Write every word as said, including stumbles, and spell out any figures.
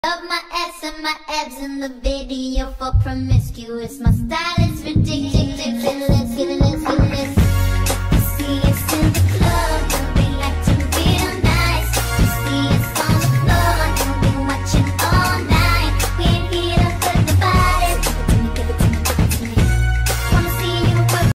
Love my ass and my abs in the video for promiscuous. My style is ridiculous.